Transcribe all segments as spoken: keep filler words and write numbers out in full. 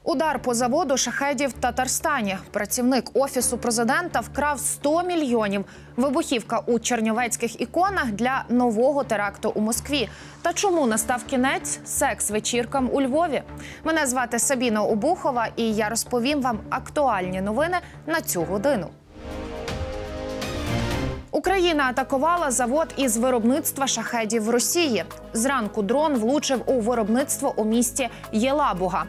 Удар по заводу шахедів в Татарстані. Працівник Офісу президента вкрав сто мільйонів. Вибухівка у чернівецьких іконах для нового теракту у Москві. Та чому настав кінець секс-вечіркам у Львові? Мене звати Сабіна Обухова, і я розповім вам актуальні новини на цю годину. Україна атакувала завод із виробництва шахедів в Росії. Зранку дрон влучив у виробництво у місті Єлабуга.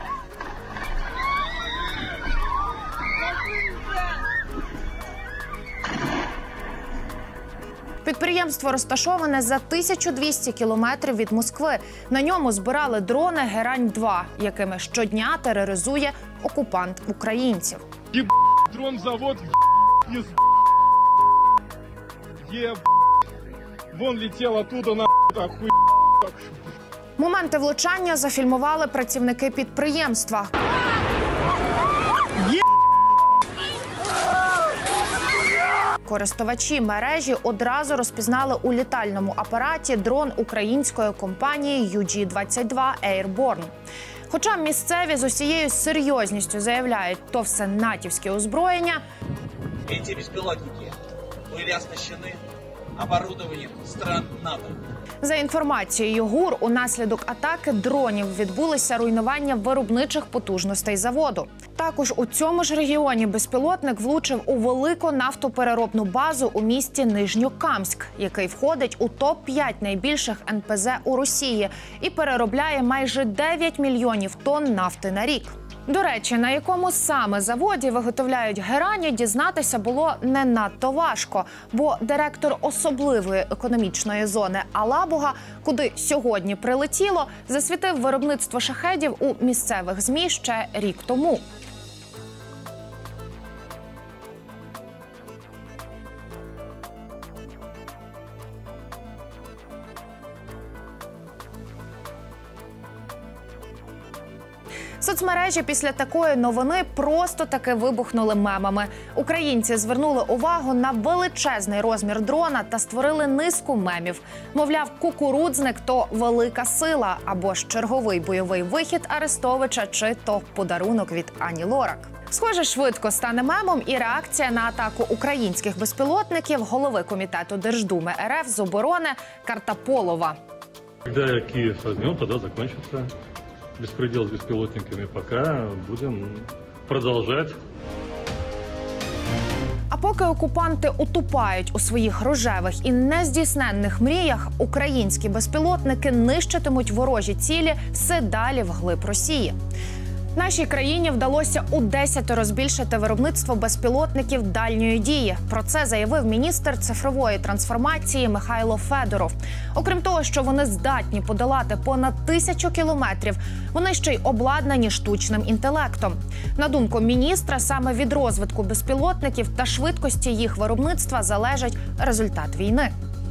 Підприємство розташоване за тисячу двісті кілометрів від Москви. На ньому збирали дрони Герань два, якими щодня тероризує окупант українців. Еб... дрон-завод, еб... еб... вон летел оттуда, на... охуй... Моменти влучання зафільмували працівники підприємства. Користувачі мережі одразу розпізнали у літальному апараті дрон української компанії ю джі двадцять два Airborne. Хоча місцеві з усією серйозністю заявляють, то все натівське озброєння, ці безпілотники були оснащені оборудованням стран НАТО. За інформацією ГУР, унаслідок атаки дронів відбулися руйнування виробничих потужностей заводу. Також у цьому ж регіоні безпілотник влучив у велику нафтопереробну базу у місті Нижньокамськ, який входить у топ п'ять найбільших ен пе зе у Росії і переробляє майже дев'ять мільйонів тонн нафти на рік. До речі, на якому саме заводі виготовляють герані, дізнатися було не надто важко, бо директор особливої економічної зони Алабуга, куди сьогодні прилетіло, засвітив виробництво шахедів у місцевих ЗМІ ще рік тому. Соцмережі після такої новини просто таки вибухнули мемами. Українці звернули увагу на величезний розмір дрона та створили низку мемів. Мовляв, кукурудзник – то велика сила, або ж черговий бойовий вихід Арестовича, чи то подарунок від Ані Лорак. Схоже, швидко стане мемом і реакція на атаку українських безпілотників голови комітету Держдуми ер еф з оборони Картополова. Коли Київ возьмем, тоді закінчиться. Беспредел с беспилотниками, пока будем продолжать. А поки окупанти утупають у своїх рожевих і нездійсненних мріях, українські безпілотники нищитимуть ворожі цілі все далі вглиб Росії. Нашій країні вдалося у десятеро збільшити виробництво безпілотників дальньої дії. Про це заявив міністр цифрової трансформації Михайло Федоров. Окрім того, що вони здатні подолати понад тисячу кілометрів, вони ще й обладнані штучним інтелектом. На думку міністра, саме від розвитку безпілотників та швидкості їх виробництва залежить результат війни.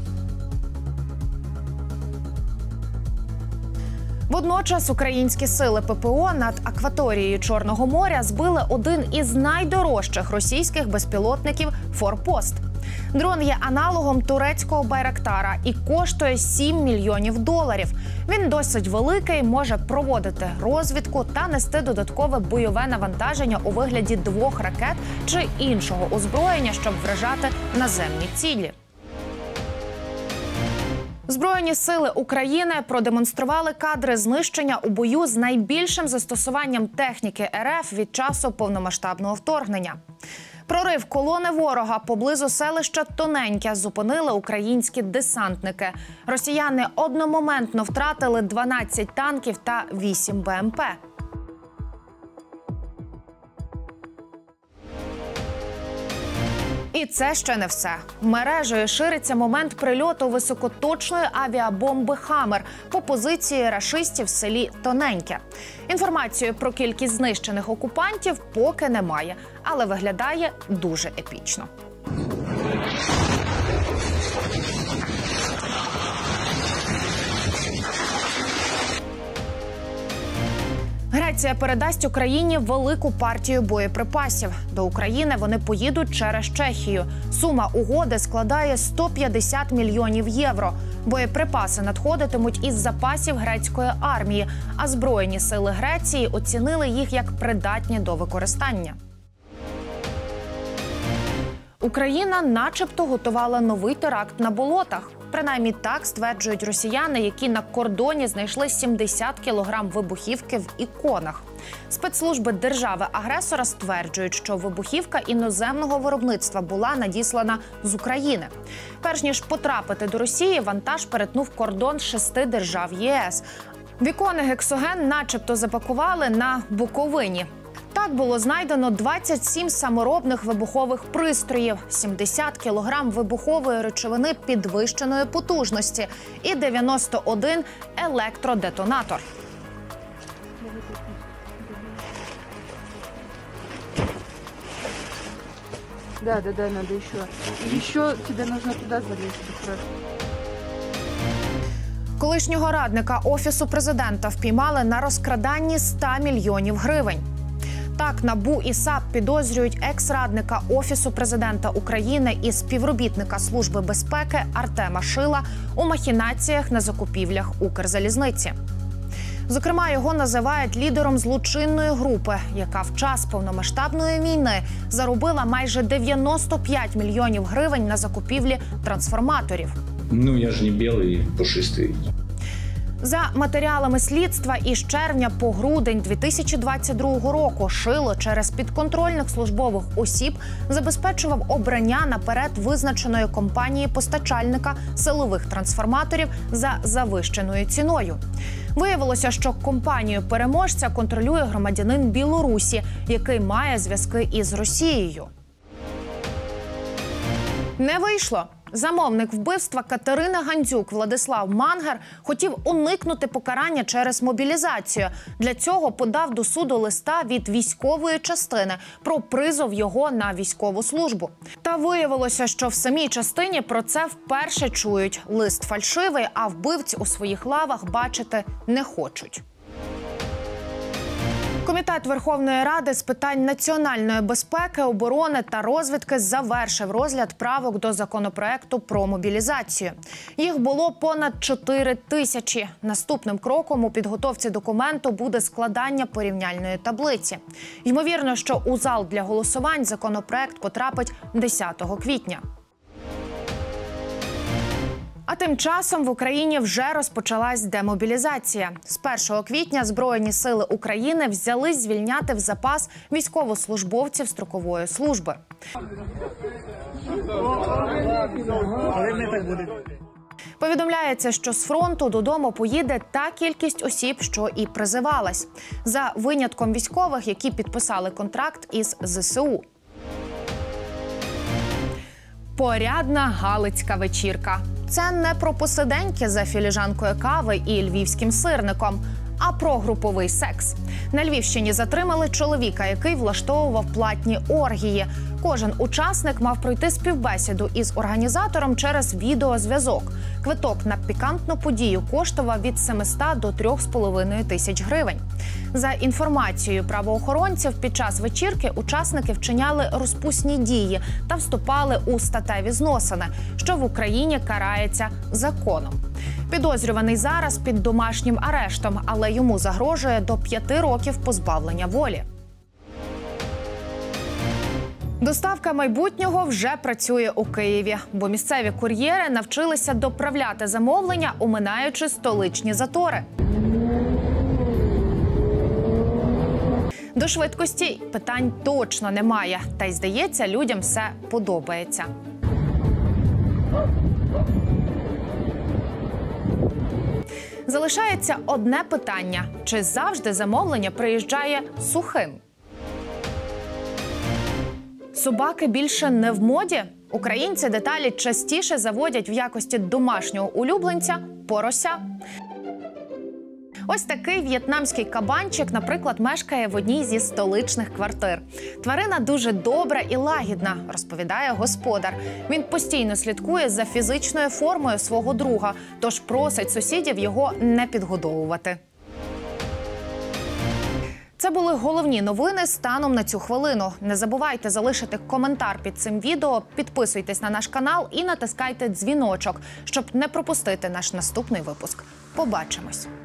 Водночас українські сили пе пе о над акваторією Чорного моря збили один із найдорожчих російських безпілотників «Форпост». Дрон є аналогом турецького «Байрактара» і коштує сім мільйонів доларів. Він досить великий, може проводити розвідку та нести додаткове бойове навантаження у вигляді двох ракет чи іншого озброєння, щоб вражати наземні цілі. Збройні сили України продемонстрували кадри знищення у бою з найбільшим застосуванням техніки ер еф від часу повномасштабного вторгнення. Прорив колони ворога поблизу селища Тоненьке зупинили українські десантники. Росіяни одномоментно втратили дванадцять танків та вісім бе ем пе. І це ще не все. Мережею шириться момент прильоту високоточної авіабомби «Хаммер» по позиції рашистів в селі Тоненьке. Інформації про кількість знищених окупантів поки немає, але виглядає дуже епічно. Швеція передасть Україні велику партію боєприпасів. До України вони поїдуть через Чехію. Сума угоди складає сто п'ятдесят мільйонів євро. Боєприпаси надходитимуть із запасів грецької армії, а Збройні сили Греції оцінили їх як придатні до використання. Україна начебто готувала новий теракт на болотах. Принаймні так стверджують росіяни, які на кордоні знайшли сімдесят кілограм вибухівки в іконах. Спецслужби держави-агресора стверджують, що вибухівка іноземного виробництва була надіслана з України. Перш ніж потрапити до Росії, вантаж перетнув кордон шести держав ЄС. В ікони гексоген начебто запакували на Буковині. Так було знайдено двадцять сім саморобних вибухових пристроїв, сімдесят кілограм вибухової речовини підвищеної потужності і дев'яносто один електродетонатор. Да, да, да, надо еще. Еще тебе нужно туда залезть. Колишнього радника Офісу президента впіймали на розкраданні ста мільйонів гривень. Так, НАБУ і САП підозрюють екс-радника Офісу президента України і співробітника Служби безпеки Артема Шила у махінаціях на закупівлях Укрзалізниці. Зокрема, його називають лідером злочинної групи, яка в час повномасштабної війни заробила майже дев'яносто п'ять мільйонів гривень на закупівлі трансформаторів. Ну, я ж не білий, пушистий. За матеріалами слідства, із червня по грудень дві тисячі двадцять другого року Шило через підконтрольних службових осіб забезпечував обрання наперед визначеної компанії-постачальника силових трансформаторів за завищеною ціною. Виявилося, що компанію-переможця контролює громадянин Білорусі, який має зв'язки із Росією. Не вийшло. Замовник вбивства Катерини Гандзюк Владислав Мангер хотів уникнути покарання через мобілізацію. Для цього подав до суду листа від військової частини про призов його на військову службу. Та виявилося, що в самій частині про це вперше чують. Лист фальшивий, а вбивць у своїх лавах бачити не хочуть. Комітет Верховної Ради з питань національної безпеки, оборони та розвідки завершив розгляд правок до законопроекту про мобілізацію. Їх було понад чотири тисячі. Наступним кроком у підготовці документу буде складання порівняльної таблиці. Ймовірно, що у зал для голосувань законопроект потрапить десятого квітня. А тим часом в Україні вже розпочалась демобілізація. З першого квітня Збройні сили України взялись звільняти в запас військовослужбовців строкової служби. Повідомляється, що з фронту додому поїде та кількість осіб, що і призивалась. За винятком військових, які підписали контракт із ЗСУ. Порядна галицька вечірка. Це не про посиденьки за філіжанкою кави і львівським сирником, а про груповий секс. На Львівщині затримали чоловіка, який влаштовував платні оргії. Кожен учасник мав пройти співбесіду із організатором через відеозв'язок. Квиток на пікантну подію коштував від семисот до трьох з половиною тисяч гривень. За інформацією правоохоронців, під час вечірки учасники вчиняли розпусні дії та вступали у статеві зносини, що в Україні карається законом. Підозрюваний зараз під домашнім арештом, але йому загрожує до п'яти років позбавлення волі. Доставка майбутнього вже працює у Києві, бо місцеві кур'єри навчилися доправляти замовлення, оминаючи столичні затори. До швидкості питань точно немає, та й, здається, людям все подобається. Залишається одне питання – чи завжди замовлення приїжджає сухим? Собаки більше не в моді? Українці деталі частіше заводять в якості домашнього улюбленця – порося. Ось такий в'єтнамський кабанчик, наприклад, мешкає в одній зі столичних квартир. Тварина дуже добра і лагідна, розповідає господар. Він постійно слідкує за фізичною формою свого друга, тож просить сусідів його не підгодовувати. Це були головні новини станом на цю хвилину. Не забувайте залишити коментар під цим відео, підписуйтесь на наш канал і натискайте дзвіночок, щоб не пропустити наш наступний випуск. Побачимось!